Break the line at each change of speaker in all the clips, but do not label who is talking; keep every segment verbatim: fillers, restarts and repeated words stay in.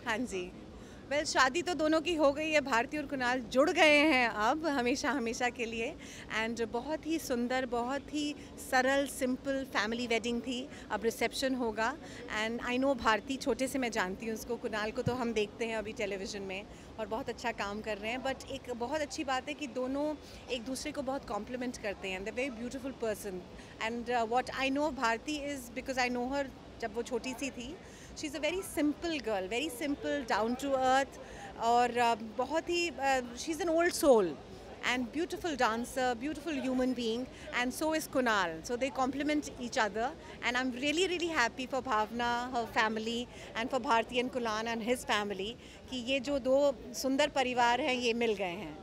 हाँ जी। Well well, शादी तो दोनों की हो गई है, भारती और कुणाल जुड़ गए हैं अब हमेशा हमेशा के लिए। एंड बहुत ही सुंदर, बहुत ही सरल सिंपल फैमिली वेडिंग थी। अब रिसेप्शन होगा। एंड आई नो भारती छोटे से मैं जानती हूँ उसको, कुणाल को तो हम देखते हैं अभी टेलीविज़न में और बहुत अच्छा काम कर रहे हैं। बट एक बहुत अच्छी बात है कि दोनों एक दूसरे को बहुत कॉम्प्लीमेंट करते हैं। The very beautiful person. And what I know Bharti is because I know her जब वो छोटी सी थी। She is a very simple girl, very simple, down to earth और uh, बहुत ही she is an old soul and beautiful dancer, beautiful human being, and so is Kunal. So they complement each other, and I'm really really happy for Bhavna, her family, and for Bharti and Kunal and his family कि ये जो दो सुंदर परिवार हैं ये मिल गए हैं।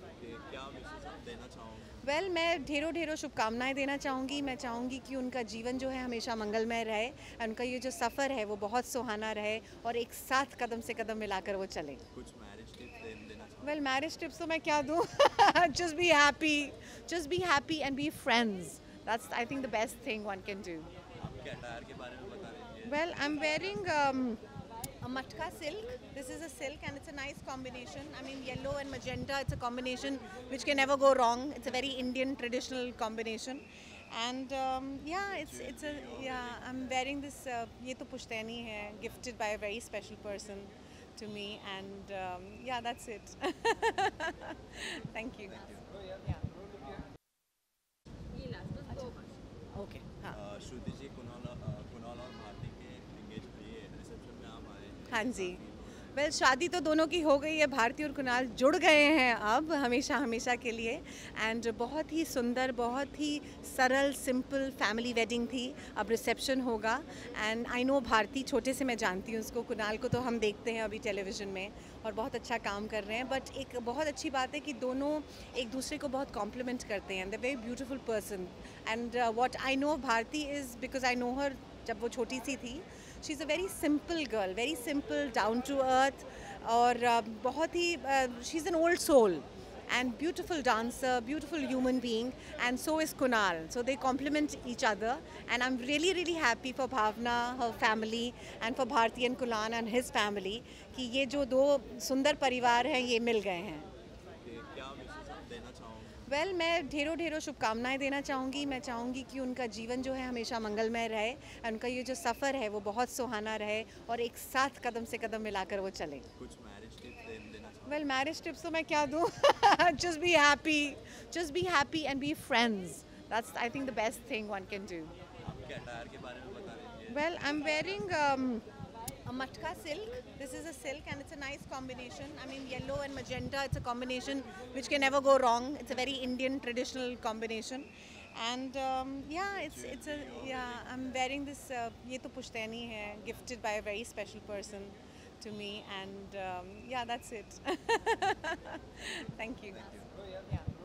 वेल well, मैं ढेरों ढेरों शुभकामनाएं देना चाहूँगी। मैं चाहूँगी कि उनका जीवन जो है हमेशा मंगलमय रहे, उनका ये जो सफ़र है वो बहुत सुहाना रहे और एक साथ कदम से कदम मिलाकर वो चले।
कुछ मैरिज टिप्स देना चाहूँ।
वेल मैरिज टिप्स तो मैं क्या दूँ just be happy, just be happy and be friends. That's I think the best thing one can do.
आपके अटायर के बारे में बता दीजिए।
Well I am wearing a matka silk. This is a silk and it's a nice combination. I mean yellow and magenta, it's a combination which can never go wrong. It's a very Indian traditional combination. And um, yeah, it's it's a yeah, I'm wearing this uh, ये तो पुश्तैनी है, gifted by a very special person to me, and um, yeah, that's it. Thank you. Yeah. Okay. हाँ.
अ, श्रुति जी, कुणाल अ, कुणाल और भारती के engage ये reception में आप आए।
हाँ जी। वेल well, शादी तो दोनों की हो गई है, भारती और कुणाल जुड़ गए हैं अब हमेशा हमेशा के लिए। एंड बहुत ही सुंदर, बहुत ही सरल सिंपल फैमिली वेडिंग थी। अब रिसेप्शन होगा। एंड आई नो भारती छोटे से मैं जानती हूँ उसको, कुणाल को तो हम देखते हैं अभी टेलीविज़न में और बहुत अच्छा काम कर रहे हैं। बट एक बहुत अच्छी बात है कि दोनों एक दूसरे को बहुत कॉम्प्लीमेंट करते हैं। The very beautiful person. And what I know Bharti is because I know her जब वो छोटी सी थी। She is a very simple girl, very simple, down to earth और uh, बहुत ही she is an old soul and beautiful dancer, beautiful human being, and so is Kunal. So they complement each other, and I'm really really happy for Bhavna, her family, and for Bharti and Kunal and his family कि ये जो दो सुंदर परिवार हैं ये मिल गए हैं।
क्या विशेष आप देना चाहूँगी?
वेल well, मैं ढेरों ढेरों शुभकामनाएं देना चाहूँगी। मैं चाहूँगी कि उनका जीवन जो है हमेशा मंगलमय रहे, उनका ये जो सफ़र है वो बहुत सुहाना रहे और एक साथ कदम से कदम मिलाकर वो चले।
कुछ मैरिज टिप्स देना चाहूँ।
वेल मैरिज टिप्स तो मैं क्या दूँ just be happy, just be happy and be friends. That's I think the best thing one can do.
आपके अटायर के बारे में बता दीजिए।
Well I am wearing a matka silk. This is a silk and it's a nice combination. I mean yellow and magenta, it's a combination which can never go wrong. It's a very Indian traditional combination. And um, yeah, it's it's a yeah, I'm wearing this uh, ये तो पुश्तैनी है, gifted by a very special person to me, and um, yeah, that's it. Thank you.
Thank you.
Yeah.